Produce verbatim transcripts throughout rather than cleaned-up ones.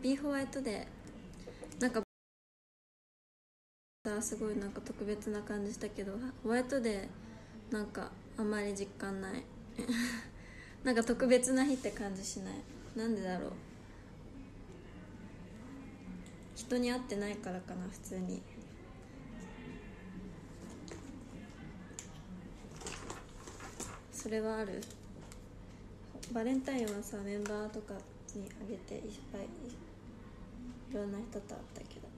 ピーホワイトデー、なんかすごいなんか特別な感じしたけど、ホワイトデーなんかあんまり実感ないなんか特別な日って感じしない。なんでだろう。人に会ってないからかな。普通にそれはある。バレンタインはさ、メンバーとかにあげていっぱいいろんな人と会ったけど、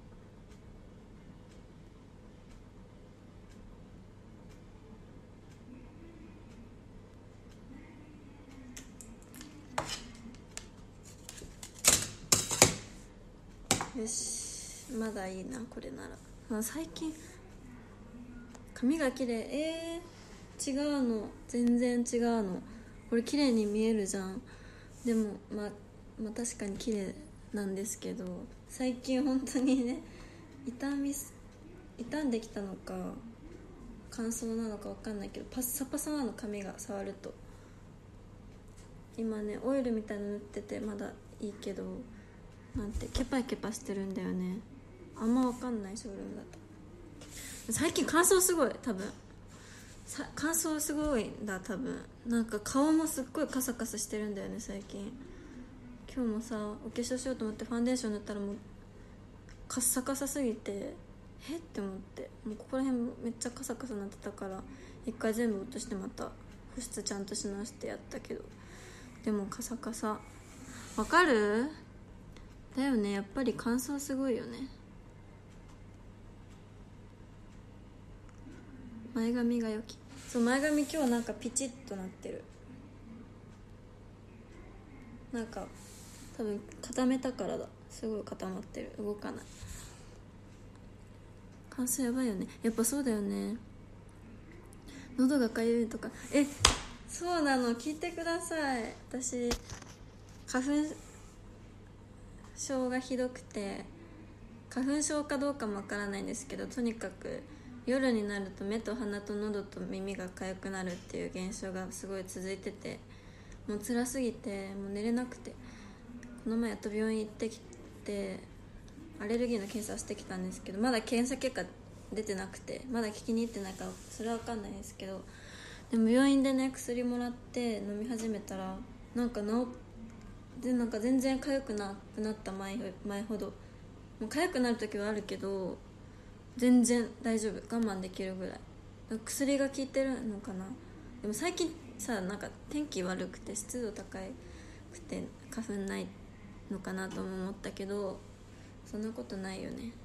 よし、まだいいなこれなら。最近髪が綺麗。えー、違うの、全然違うの。これ綺麗に見えるじゃん。でもまあ、まあ確かに綺麗なんですけど、最近本当にね、傷み傷んできたのか乾燥なのか分かんないけど、パッサパサなの、髪が触ると。今ねオイルみたいなの塗っててまだいいけど、なんてケパケパしてるんだよね。あんま分かんない、ショールームだと。最近乾燥すごい、多分さ乾燥すごいんだ多分。なんか顔もすっごいカサカサしてるんだよね最近。今日もさお化粧しようと思ってファンデーション塗ったらもうカッサカサすぎて、えって思って、もうここら辺めっちゃカサカサなってたから一回全部落としてまた保湿ちゃんとし直してやったけど、でもカサカサ。わかる？だよね、やっぱり乾燥すごいよね。前髪が良き。そう、前髪今日なんかピチッとなってる。なんか多分固めたからだ。すごい固まってる、動かない。乾燥やばいよね、やっぱそうだよね。喉がかゆいとか、え、そうなの、聞いてください。私花粉症がひどくて、花粉症かどうかもわからないんですけど、とにかく夜になると目と鼻と喉と耳が痒くなるっていう現象がすごい続いてて、もう辛すぎてもう寝れなくて、この前やっと病院行ってきてアレルギーの検査してきたんですけど、まだ検査結果出てなくて、まだ聞きに行ってないからそれは分かんないですけど、でも病院でね薬もらって飲み始めたらなんか治でなんか全然痒くなくなった。前前ほどもう痒くなる時はあるけど全然大丈夫、我慢できるぐらい。薬が効いてるのかな。でも最近さ、なんか天気悪くて湿度高くて花粉ないのかなとも思ったけど、そんなことないよね。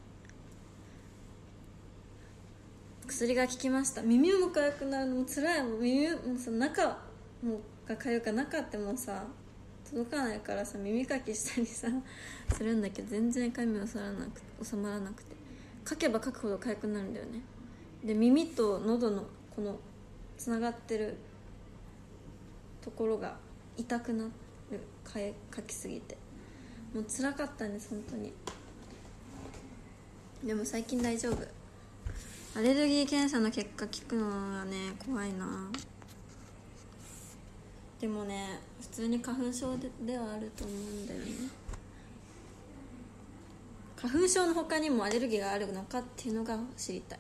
薬が効きました。耳も痒くなるのも辛い。もう耳もさ、中もが痒いから、中ってもうさ届かないからさ、耳かきしたりさするんだけど、全然痒みが収まらなくて収まらなくて、かけばかくほど痒くなるんだよね。で耳と喉のこのつながってるところが痛くなる、かえかきすぎてもう辛かったんです本当に。でも最近大丈夫。アレルギー検査の結果聞くのがね怖いな。でもね普通に花粉症 で, ではあると思うんだよね。花粉症の他にもアレルギーがあるのかっていうのが知りたい。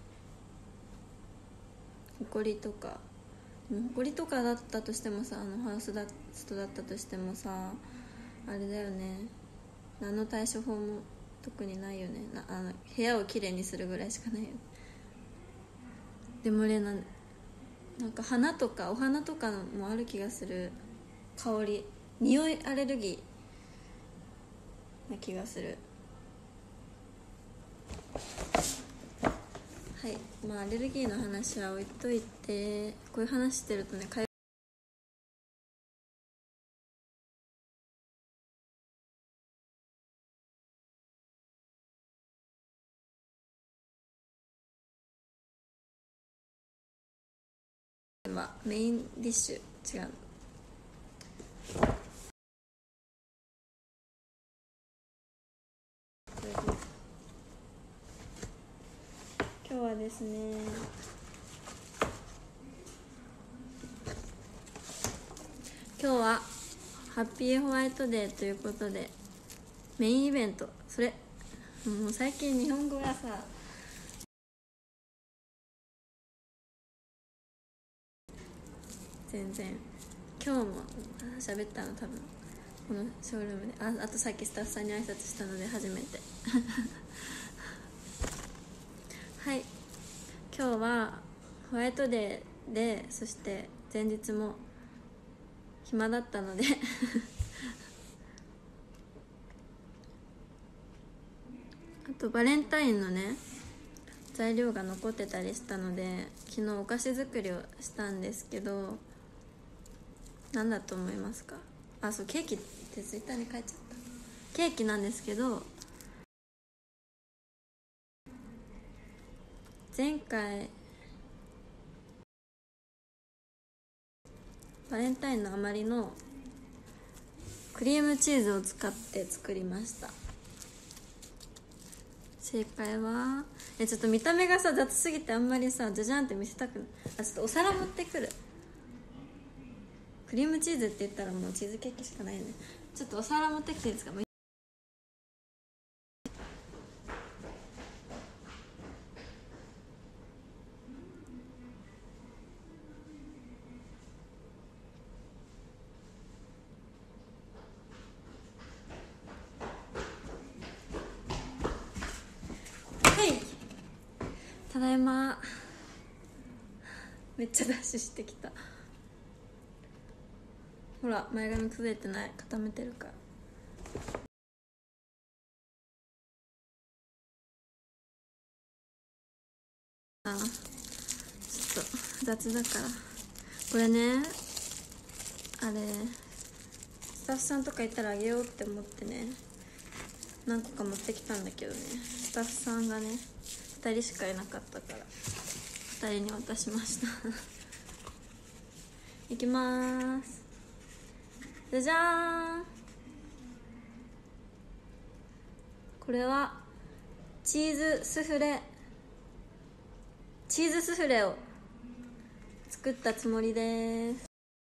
ほこりとか、ほこりとかだったとしてもさ、あのハウスダストだったとしてもさ、あれだよね、何の対処法も特にないよね。なあの部屋をきれいにするぐらいしかないよね。でもね、ななんか花とかお花とかもある気がする。香り、匂いアレルギーな気がする。はい、まあアレルギーの話は置いといて、こういう話してるとね、かゆはメインディッシュ違う。今日はですね、今日はハッピーホワイトデーということで、 メインイベント、それもう最近日本語がさ全然、今日も喋ったの多分このショールームで、ああとさっきスタッフさんに挨拶したので初めてはい、今日はホワイトデーで、そして前日も暇だったのであとバレンタインのね材料が残ってたりしたので、昨日お菓子作りをしたんですけど、何だと思いますか？あ、そう、ケーキってツイッターに書いちゃった。ケーキなんですけど、前回バレンタインの余りのクリームチーズを使って作りました。正解はえちょっと見た目がさ雑すぎてあんまりさじゃじゃんって見せたくない。あ、ちょっとお皿持ってくる。クリームチーズって言ったらもうチーズケーキしかないよね。ちょっとお皿持ってきていいですか？はい、ただいま。めっちゃダッシュしてきた。ほら前髪崩れてない、固めてるから。あ、ちょっと雑だから。これね、あれスタッフさんとかいたらあげようって思ってね何個か持ってきたんだけどね、スタッフさんがねふたりしかいなかったからふたりに渡しましたいきまーす。じゃじゃーん。これはチーズスフレチーズスフレを作ったつもりです。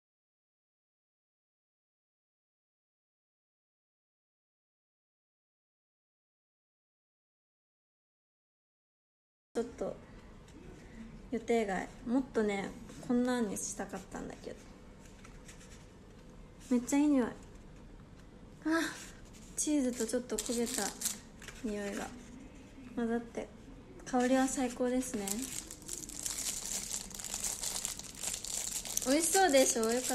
ちょっと予定外、もっとねこんなんにしたかったんだけど。めっちゃいい匂い。あ、チーズとちょっと焦げた匂いが混ざって香りは最高ですね。美味しそうでしょ。よかった。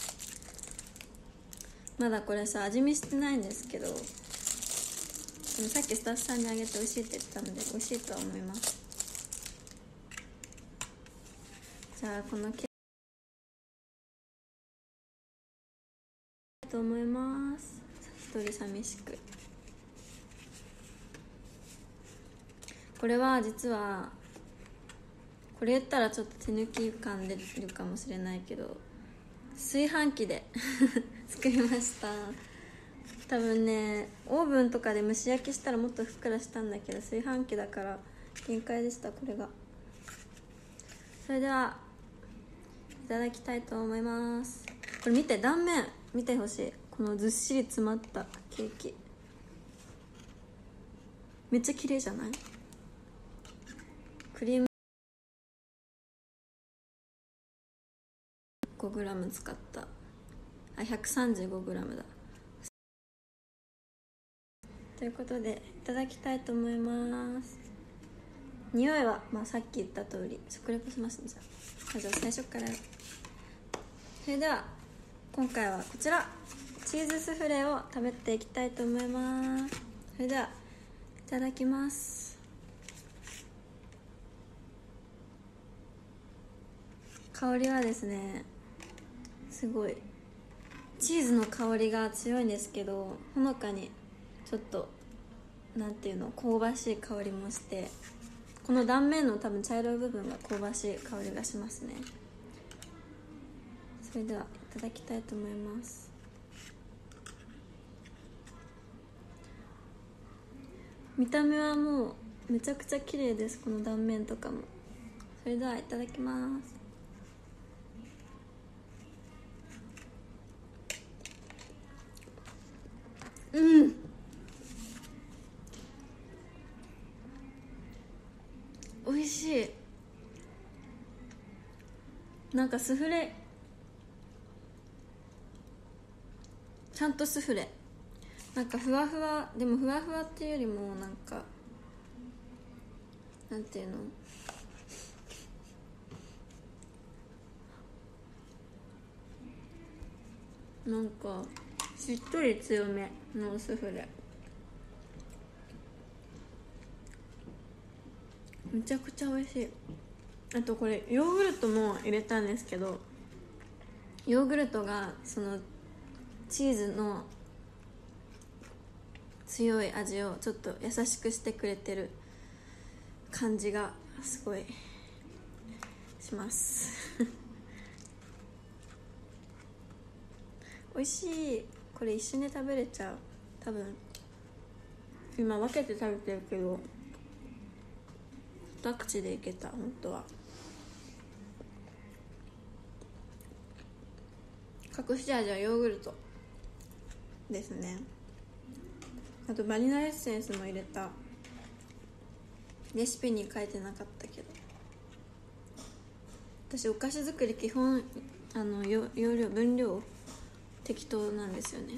まだこれさ味見してないんですけど、でもさっきスタッフさんにあげて美味しいって言ってたので美味しいとは思います。じゃあこのケーキと思います。一人寂しく。これは実はこれ言ったらちょっと手抜き感出るかもしれないけど、炊飯器で作りました。多分ねオーブンとかで蒸し焼きしたらもっとふっくらしたんだけど、炊飯器だから限界でした、これが。それではいただきたいと思います。これ見て、断面見てほしい。このずっしり詰まったケーキめっちゃ綺麗じゃない？クリーム ごグラム 使った。あ、ひゃくさんじゅうごグラム だ。ということでいただきたいと思います。匂いは、まあ、さっき言った通り食レポしますね。じゃあまずは最初からそれでは今回はこちらチーズスフレを食べていきたいと思います。それではいただきます。香りはですね、すごいチーズの香りが強いんですけど、ほのかにちょっとなんていうの、香ばしい香りもして、この断面の多分茶色い部分が香ばしい香りがしますね。それではいただきたいと思います。見た目はもうめちゃくちゃ綺麗です、この断面とかも。それではいただきます。うん、 なんかスフレ、ちゃんとスフレ、なんかふわふわ、でもふわふわっていうよりもなんかなんていうの、なんかしっとり強めのスフレ、めちゃくちゃ美味しい。あとこれヨーグルトも入れたんですけど、ヨーグルトがそのチーズの強い味をちょっと優しくしてくれてる感じがすごいします美味しい。これ一緒に食べれちゃう。多分今分けて食べてるけど二口でいけた。本当は隠し味はヨーグルトですね。あとバニラエッセンスも入れた。レシピに書いてなかったけど、私お菓子作り基本あの容量分量適当なんですよね。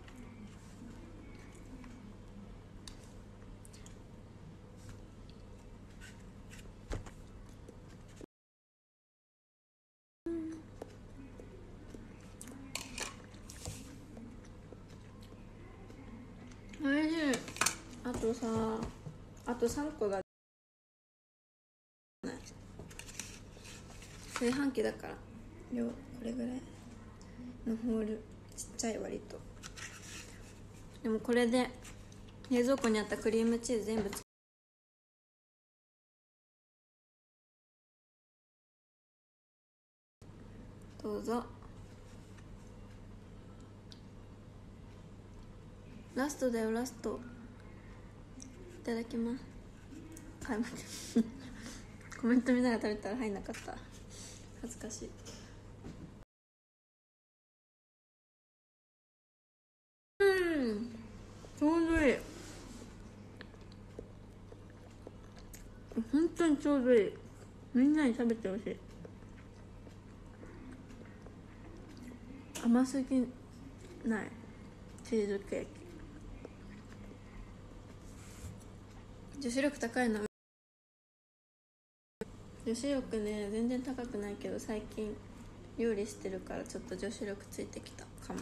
おいしい。あとさ、あとさんこだね。炊飯器だから量これぐらいのホール、ちっちゃい割と。でもこれで冷蔵庫にあったクリームチーズ全部つどうぞ。ラストだよ、ラスト。いただきます。はい、待ってコメント見ながら食べたら入んなかった、恥ずかしい。うん、ちょうどいい。本当にちょうどいい。みんなに食べてほしい。甘すぎないチーズケーキ。女子力高いの。女子力ね、全然高くないけど最近料理してるからちょっと女子力ついてきたかも。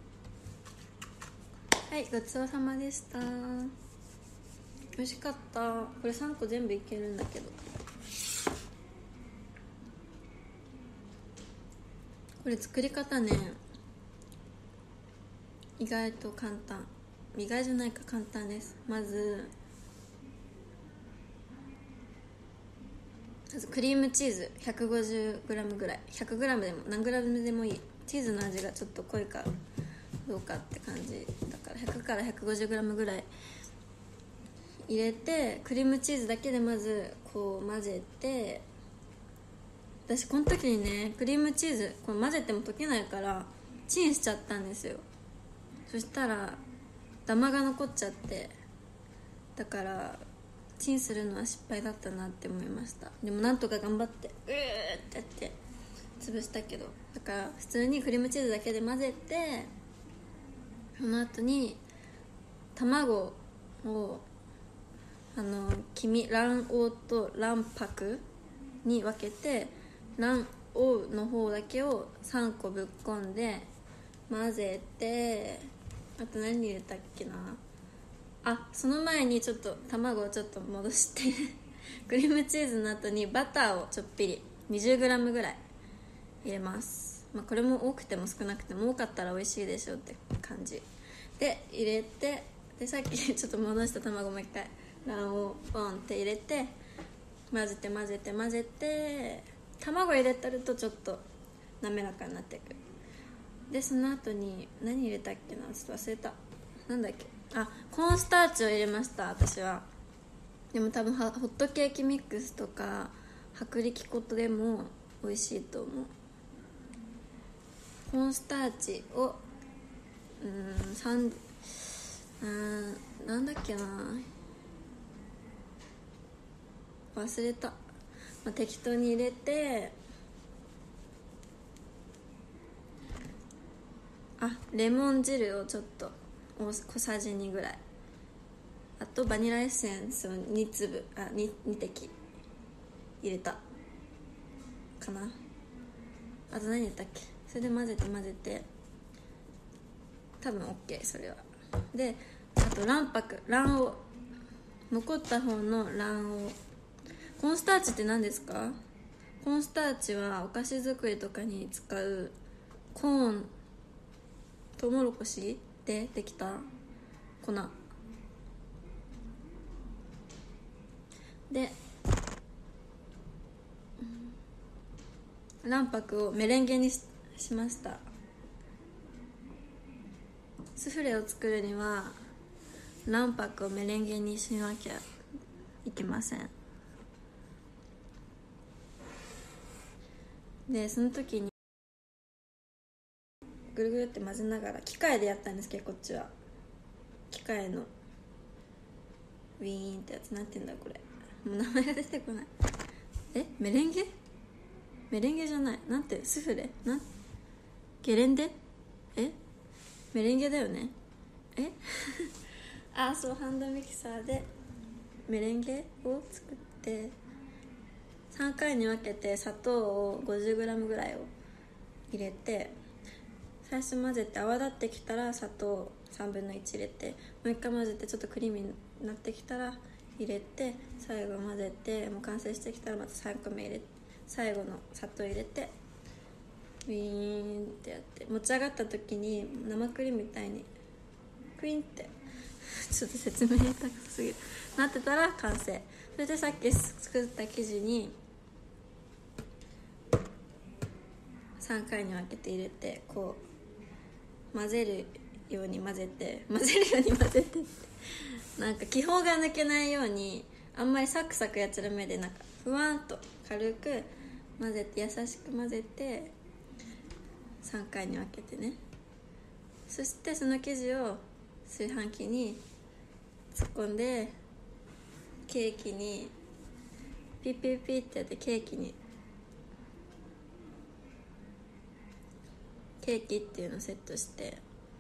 はい、ごちそうさまでした。美味しかった。これさんこ全部いけるんだけど、これ作り方ね意外と簡単。意外じゃないか、簡単です。まずまずクリームチーズ ひゃくごじゅうグラム ぐらい、 ひゃくグラム でも何グラムでもいい。チーズの味がちょっと濃いかどうかって感じだからひゃくから ひゃくごじゅうグラム ぐらい入れて、クリームチーズだけでまずこう混ぜて、私この時にねクリームチーズこれ混ぜても溶けないからチンしちゃったんですよ。そしたらダマが残っちゃって、だからチンするのは失敗だったなって思いました。でもなんとか頑張ってうーってやって潰したけど、だから普通にクリームチーズだけで混ぜて、その後に卵をあの黄身卵黄と卵白に分けて、卵黄の方だけをさんこぶっこんで混ぜて、あと何入れたっけなあ、その前にちょっと卵をちょっと戻してクリームチーズの後にバターをちょっぴり にじゅうグラム ぐらい入れます。まあ、これも多くても少なくても多かったら美味しいでしょうって感じで入れて、でさっきちょっと戻した卵もう一回卵黄ポンって入れて混ぜて混ぜて混ぜて、卵入れたるとちょっと滑らかになっていく。でその後に何入れたっけな、ちょっと忘れた。なんだっけ、あ、コーンスターチを入れました私は。でも多分ホットケーキミックスとか薄力粉でも美味しいと思う。コーンスターチをうーんさんうーんなんだっけな忘れた、まあ、適当に入れて、 レモン汁をちょっと小さじにぐらい、あとバニラエッセンスをに粒あ 2, 2滴入れたかな。あと何入れたっけ。それで混ぜて混ぜて多分 OK それは。であと卵白、卵黄、残った方の卵黄。コーンスターチって何ですか？コーンスターチはお菓子作りとかに使うコーン、トウモロコシでできた粉で、卵白をメレンゲに し, しました。スフレを作るには卵白をメレンゲにしなきゃいけません。でその時にぐるぐるって混ぜながら、機械でやったんですけど、こっちは機械のウィーンってやつ、なんて言うんだこれ、もう名前が出てこない。えメレンゲメレンゲじゃない、なんて、スフレなんゲレンデえメレンゲだよね。えあ、そう、ハンドミキサーでメレンゲを作ってさんかいに分けて砂糖を ごじゅうグラム ぐらいを入れて、最初混ぜて泡立ってきたら砂糖さんぶんのいち入れて、もう一回混ぜてちょっとクリーミーになってきたら入れて、最後混ぜてもう完成してきたらまたさんこめ入れて、最後の砂糖入れてウィーンってやって、持ち上がった時に生クリームみたいにクイーンってちょっと説明下手くそすぎるなってたら完成。それでさっき作った生地にさんかいに分けて入れて、こう混ぜるように混ぜて混ぜるように混ぜてってなんか気泡が抜けないように、あんまりサクサクやっちゃダメで、なんかふわんと軽く混ぜて、優しく混ぜてさんかいに分けてね。そしてその生地を炊飯器に突っ込んで、ケーキにピッピッピッってやって、ケーキにケーキっていうのをセットして、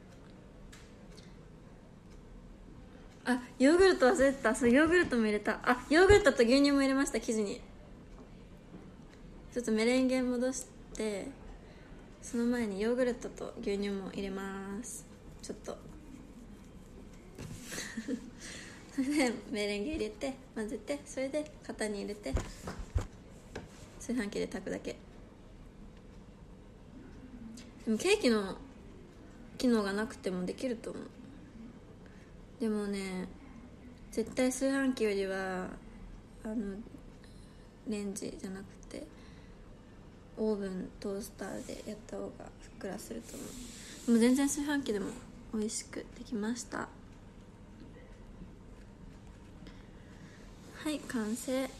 あ、ヨーグルト忘れてた。そう、ヨーグルトも入れた。あ、ヨーグルトと牛乳も入れました、生地に。ちょっとメレンゲ戻して、その前にヨーグルトと牛乳も入れます。ちょっとそれでメレンゲ入れて混ぜて、それで型に入れて炊飯器で炊くだけ。でもケーキの機能がなくてもできると思う。でもね、絶対炊飯器よりはあのレンジじゃなくてオーブン、トースターでやった方がふっくらすると思う。でも全然炊飯器でも美味しくできました。はい、完成。や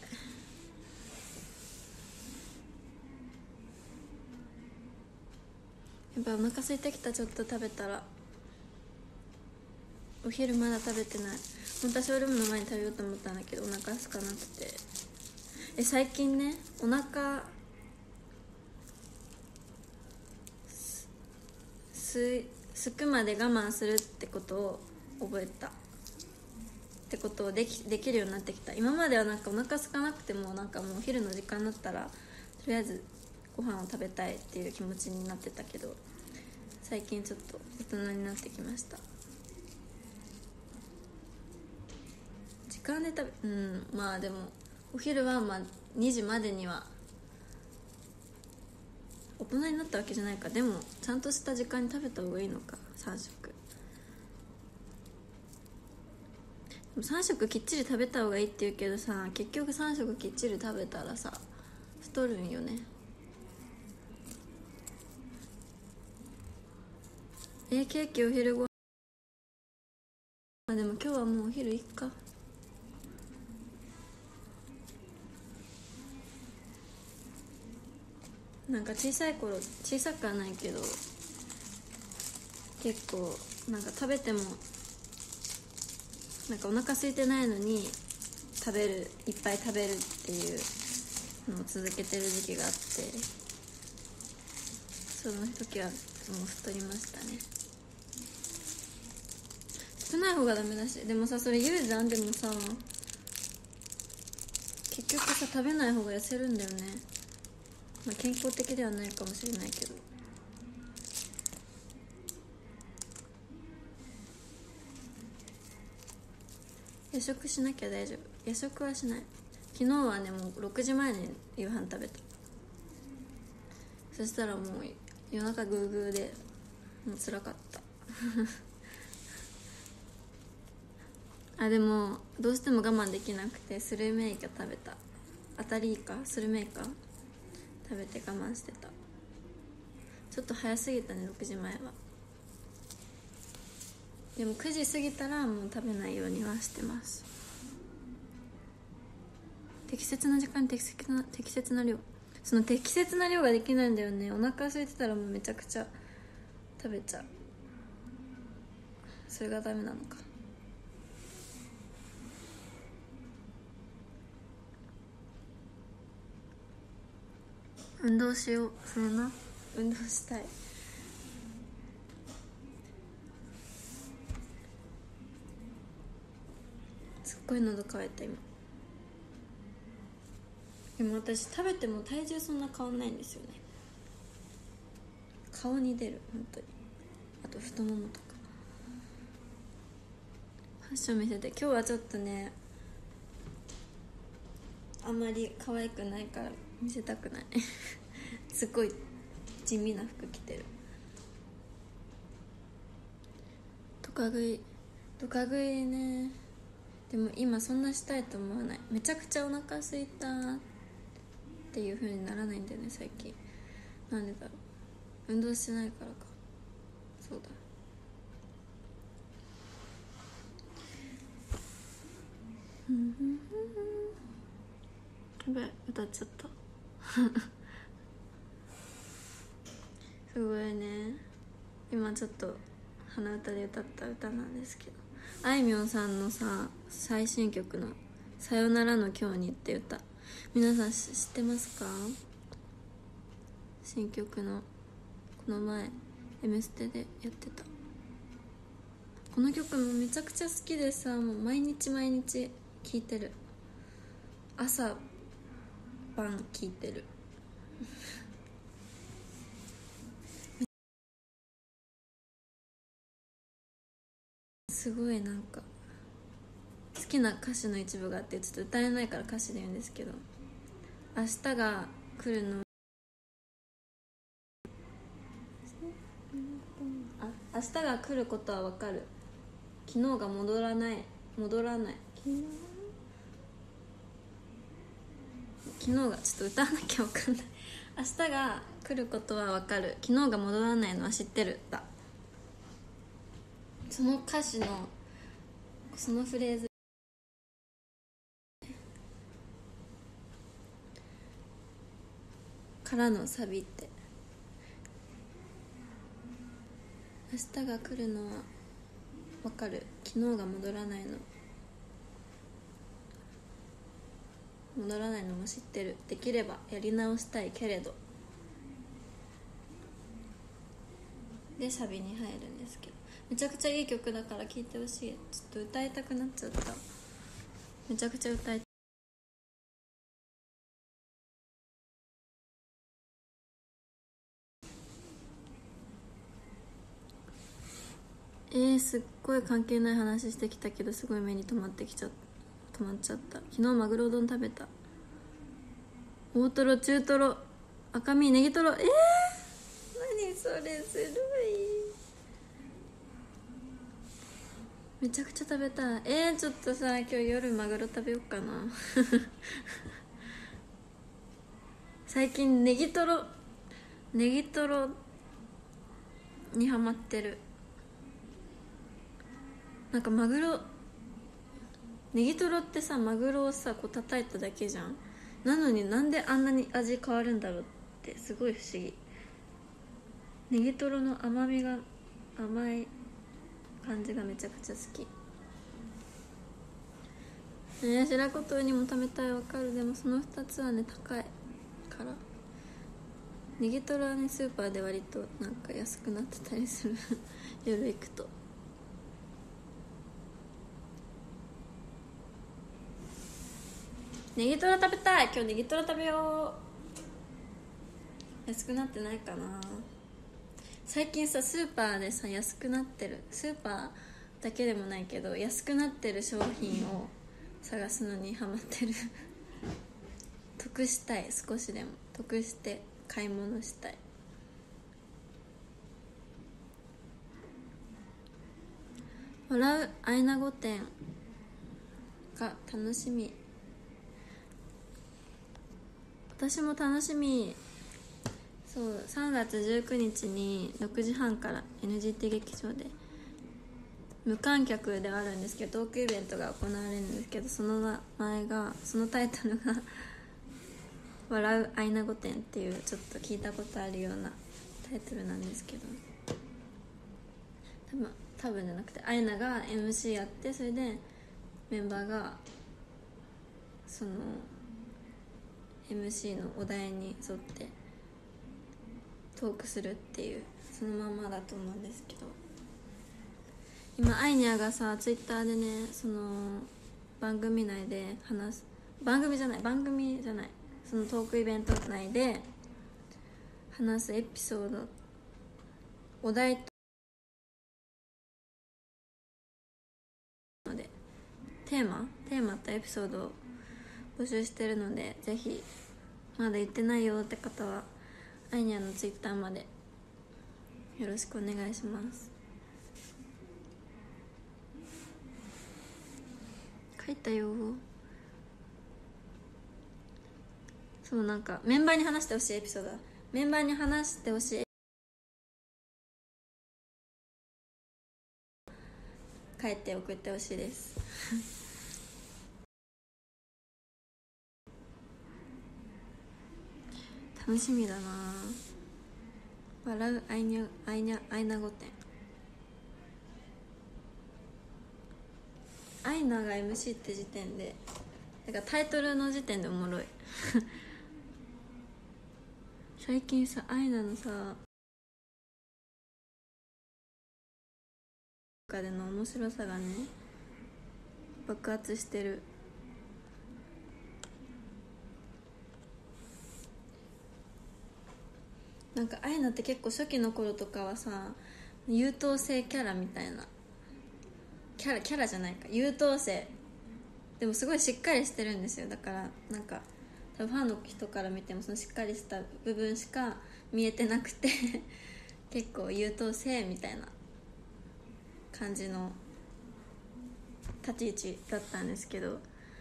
っぱお腹空いてきた。ちょっと食べたら。お昼まだ食べてない。本当はショールームの前に食べようと思ったんだけど、お腹空かなくて。え最近ね、お腹すすくまで我慢するってことを覚えたってことをできできるようになってきた。今まではなんかお腹空かなくても、なんかもうお昼の時間になったらとりあえずご飯を食べたいっていう気持ちになってたけど、最近ちょっと大人になってきました。時間で食べうんまあでもお昼はまあにじまでには、大人になったわけじゃないか。でもちゃんとした時間に食べた方がいいのか。さん食、でもさん食きっちり食べた方がいいって言うけどさ、結局さん食きっちり食べたらさ太るんよね。えケーキお昼ご飯、まあでも今日はもうお昼いっか。なんか小さい頃、小さくはないけど結構なんか食べてもなんかお腹空いてないのに食べる、いっぱい食べるっていうのを続けてる時期があって、その時はもう太りましたね。 少ない方がダメだし。でもさそれ言うじゃん。でもさ結局さ食べない方が痩せるんだよね。まあ、健康的ではないかもしれないけど。夜食しなきゃ大丈夫。夜食はしない。昨日はねもうろくじまえに夕飯食べた。そしたらもう夜中グーグーでもう辛かったあでもどうしても我慢できなくてスルメイカ食べた。当たりイカスルメイカ食べて我慢してた。ちょっと早すぎたねろくじまえは。でもくじ過ぎたらもう食べないようにはしてます。適切な時間に適切な適切な量。その適切な量ができないんだよね。お腹空いてたらもうめちゃくちゃ食べちゃう。それがダメなのか。運動しよう。それな、運動したい。すっごい喉乾いた今。でも私食べても体重そんな変わんないんですよね。顔に出る本当に。あと太ももとか。ファッション見せて。今日はちょっとねあんまり可愛くないから見せたくないすっごい地味な服着てる。ドカ食いドカ食いね。でも今そんなしたいと思わない。めちゃくちゃお腹空いたっていう風にならないんだよね最近。なんでだろう。運動してないからか。そうだ。やばい歌っちゃったすごいね。今ちょっと鼻歌で歌った歌なんですけど、あいみょんさんのさ最新曲の「さよならの今日に」って歌、皆さん知ってますか？新曲のこの前「エムステ」でやってた。この曲もめちゃくちゃ好きでさ、もう毎日毎日聴いてる。朝晩聴いてるすごいなんか好きな歌詞の一部があって、ちょっと歌えないから歌詞で言うんですけど、明日が来るのあ明日が来ることは分かる、昨日が戻らない戻らない昨日昨日がちょっと歌わなきゃ分かんない明日が来ることは分かる、昨日が戻らないのは知ってるだ。その歌詞のそのフレーズからのサビって、明日が来るのは分かる、昨日が戻らないの戻らないのも知ってる、できればやり直したいけれどでサビに入るんですけど、めちゃくちゃいい曲だから聴いてほしい。ちょっと歌いたくなっちゃった。めちゃくちゃ歌いたい。えー、すっごい関係ない話してきたけど、すごい目に留まってきちゃった止まっちゃった。昨日マグロ丼食べた。大トロ、中トロ、赤身、ネギトロ。えー、何それ、ずるい。めちゃくちゃ食べたい。えー、ちょっとさ今日夜マグロ食べようかな最近ネギトロネギトロにハマってる。なんかマグロネギトロってさ、マグロをさこう叩いただけじゃん。なのになんであんなに味変わるんだろうってすごい不思議。ネギトロの甘みが甘い感じがめちゃくちゃ好き。えー、白子とウニも食べたい。わかる。でもそのふたつはね高いから。ネギトロはねスーパーで割となんか安くなってたりする夜行くと。 ネギトロ食べたい。今日ネギトロ食べよう。安くなってないかな。最近さスーパーでさ安くなってる、スーパーだけでもないけど安くなってる商品を探すのにハマってる得したい、少しでも得して買い物したい。笑うアイナ御殿が楽しみ。私も楽しみ。そうさんがつじゅうくにちにろくじはんから エヌジーティー 劇場で無観客ではあるんですけどトークイベントが行われるんですけど、その名前がそのタイトルが笑うアイナ御殿っていうちょっと聞いたことあるようなタイトルなんですけど、多分多分じゃなくてアイナが エムシー やって、それでメンバーがその エムシー のお題に沿ってトークするっていう、そのまんまだと思うんですけど、今アイニャがさツイッターでねその番組内で話す番組じゃない番組じゃないそのトークイベント内で話すエピソードお題のでテーマテーマとエピソードを募集してるので、ぜひまだ言ってないよって方はアイニャのツイッターまでよろしくお願いします。書いたよ。そうなんかメンバーに話してほしいエピソード、メンバーに話してほしい書いて送ってほしいです楽しみだな。笑うアイニャアイニャアイナ御殿、アイナが エムシー って時点でだからタイトルの時点でおもろい最近さアイナのさ他での面白さがね爆発してる。なんかアイナって結構初期の頃とかはさ優等生キャラみたいなキャラキャラじゃないか優等生でもすごいしっかりしてるんですよ。だからなんか多分ファンの人から見てもそのしっかりした部分しか見えてなくて結構優等生みたいな感じの立ち位置だったんですけど、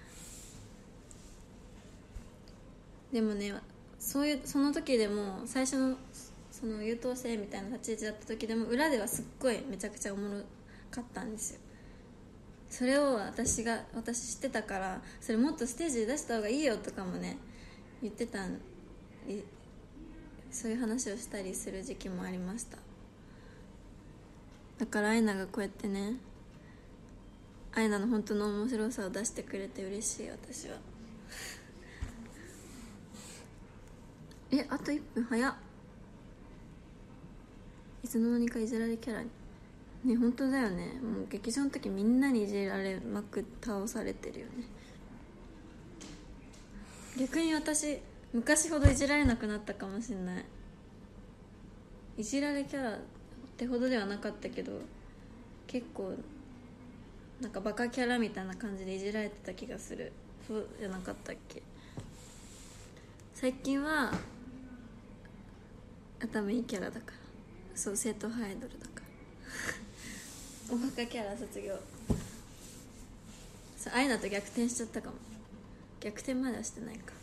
でもねそういうその時でも最初のその優等生みたいな立ち位置だった時でも裏ではすっごいめちゃくちゃおもろかったんですよ。それを私が私知ってたから、それもっとステージで出した方がいいよとかもね言ってたん、そういう話をしたりする時期もありました。だからアイナがこうやってねアイナの本当の面白さを出してくれて嬉しい私はえあといっぷん早っ。いつの間にかいじられキャラにね、本当だよね。もう劇場の時みんなにいじられまくっ倒されてるよね。逆に私昔ほどいじられなくなったかもしれない。いじられキャラってほどではなかったけど結構なんかバカキャラみたいな感じでいじられてた気がする。そうじゃなかったっけ。最近は頭いいキャラだから、そう正統派アイドルだからおバカキャラ卒業。そうアイナと逆転しちゃったかも。逆転まではしてないか。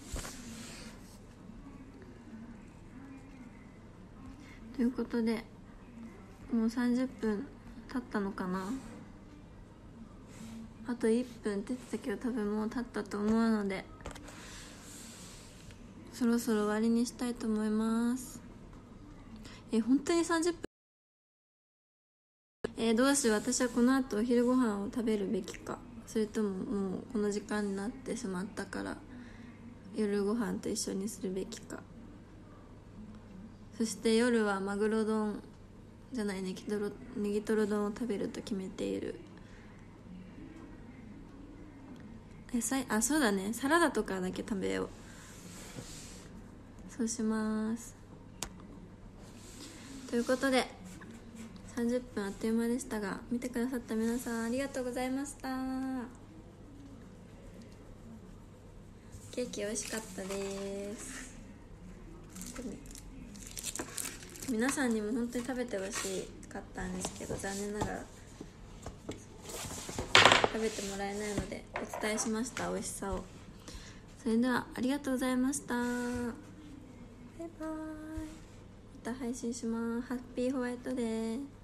ということでもうさんじゅっぷん経ったのかな。あといっぷんって言ってたけど多分もう経ったと思うのでそろそろ終わりにしたいと思います。え本当にさんじゅっぷん。えー、どうしよう。私はこの後お昼ご飯を食べるべきか、それとももうこの時間になってしまったから夜ご飯と一緒にするべきか。そして夜はマグロ丼じゃないネギトロネギトロ丼を食べると決めている。 野菜、あ、そうだね、サラダとかだけ食べよう。そうします。ということでさんじゅっぷんあっという間でしたが、見てくださった皆さんありがとうございました。ケーキ美味しかったです。皆さんにも本当に食べてほしかったんですけど、残念ながら食べてもらえないのでお伝えしました、美味しさを。それではありがとうございました。バイバーイ。また配信します。ハッピーホワイトデー。